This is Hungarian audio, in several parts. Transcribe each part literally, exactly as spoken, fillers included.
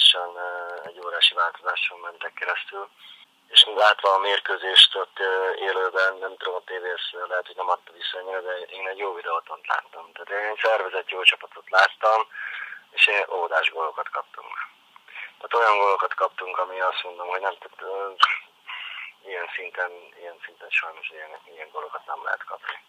lassan egy órási változáson mentek keresztül. És látva a mérkőzést ott élőben, nem tudom, a tévés lehet, hogy nem adta vissza annyira, de én egy jó videótont láttam. Tehát én egy szervezett jó csapatot láttam, és én óvodás gólokat kaptunk. Tehát olyan gólokat kaptunk, ami azt mondom, hogy nem, tehát, uh, ilyen szinten, ilyen szinten sajnos ilyen, ilyen gólokat nem lehet kapni.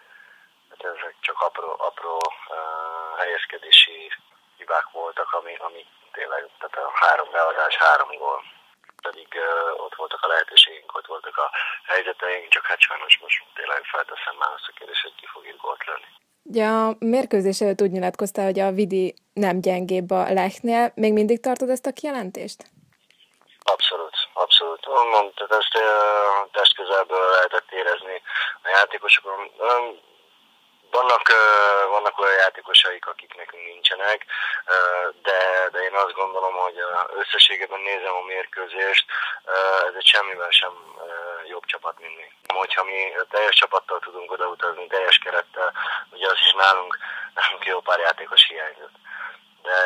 Tehát ezek csak apró, apró uh, helyezkedési hibák voltak, ami, ami tényleg, tehát a három beadás, három gól. Pedig uh, ott voltak a lehetőségünk, ott voltak a helyzeteink, csak hát sajnos most tényleg felteszem már azt a kérdést, hogy ki fog itt gólt lőni. Ugye a mérkőzés előtt úgy nyilatkoztál, hogy a Vidi nem gyengébb a Lechnél. Még mindig tartod ezt a kijelentést? Abszolút, abszolút. Mondom, tehát ezt uh, testközelből lehetett érezni a játékosokon. Um, Vannak, uh, vannak olyan játékosaik, akik nekünk nincsenek, uh, de, de én azt gondolom, hogy uh, összességében nézem a mérkőzést, uh, ez egy semmivel sem uh, jobb csapat, mint mi. Hogyha mi teljes csapattal tudunk odautazni, teljes kerettel, ugye az is nálunk, nálunk jó pár játékos hiányzott. De,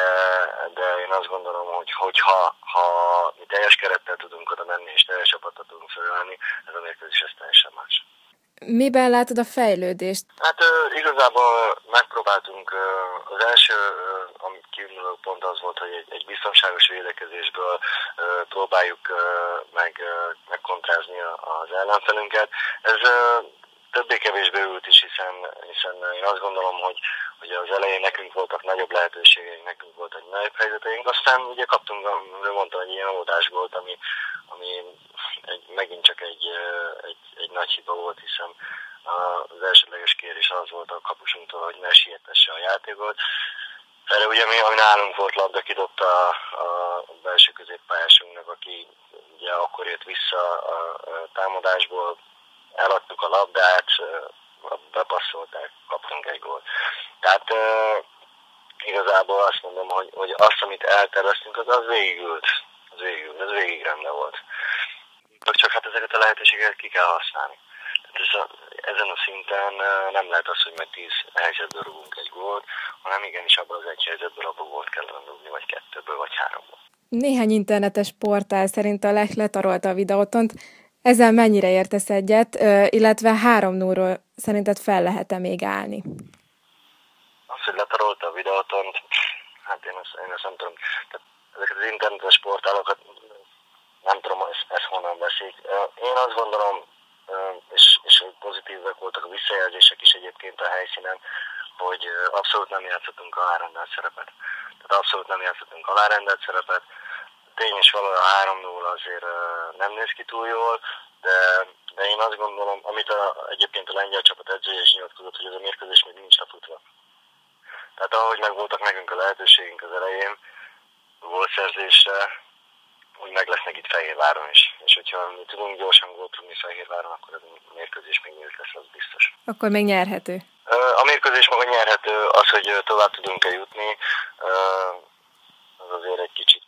de én azt gondolom, hogy hogyha ha mi teljes kerettel tudunk oda menni, és teljes csapattal tudunk felállni, ez a mérkőzés ez teljesen más. Miben látod a fejlődést? Hát uh, igazából megpróbáltunk, uh, az első, uh, amit kiinduló pont az volt, hogy egy, egy biztonságos védekezésből uh, próbáljuk uh, meg, uh, megkontrázni az ellenfelünket. Ez uh, többé-kevésbé ült is, hiszen, hiszen én azt gondolom, hogy, hogy az elején nekünk voltak nagyobb lehetőségeink, nekünk volt egy nagyobb helyzeteink, aztán ugye kaptunk, mondtam, egy ilyen óvodásgólt, ami, ami egy, megint csak egy, egy, egy nagy hiba volt, hiszen az elsődleges kérés az volt a kapusunktól, hogy ne sietesse a játékot. Erre ugye mi, ami nálunk volt labda, kidobta a, a belső középpályásunknak, aki ugye akkor jött vissza a, a támadásból, eladtuk a labdát, bepasszolták, kaptunk egy gólt. Tehát uh, igazából azt mondom, hogy, hogy azt, amit elterveztünk, az, az végigült. Az végigült, ez végig rendben volt. Csak hát ezeket a lehetőségeket ki kell használni. Tehát ez a, ezen a szinten uh, nem lehet az, hogy meg tíz helyzetből rúgunk egy gólt, hanem igenis abban az egy helyzetből abban gólt kellene rúgni, vagy kettőből, vagy háromból. Néhány internetes portál szerint a Lech letarolta a videótont. Ezzel mennyire értesz egyet, illetve három nullról szerinted fel lehet-e még állni? Azt, hogy letarolta a videótont, hát én ezt, én ezt nem tudom. Tehát ezeket az internetes portálokat nem tudom, ezt, ezt honnan veszik. Én azt gondolom, és, és pozitívek voltak a visszajelzések is egyébként a helyszínen, hogy abszolút nem játszottunk alárendelt szerepet. Tehát abszolút nem játszottunk alárendelt szerepet. Tény és való, a három null azért nem néz ki túl jól, de, de én azt gondolom, amit a, egyébként a lengyel csapat edzője is nyilatkozott, hogy ez a mérkőzés még nincs lefutva. Tehát ahogy megvoltak nekünk a lehetőségünk az elején, a gólszerzésre, úgy meg lesznek itt Fehérváron is. És hogyha mi tudunk gyorsan gólt tudni Fehérváron, akkor ez a mérkőzés még nyílt lesz, az biztos. Akkor még nyerhető? A mérkőzés maga nyerhető, az, hogy tovább tudunk-e jutni, az azért egy kicsit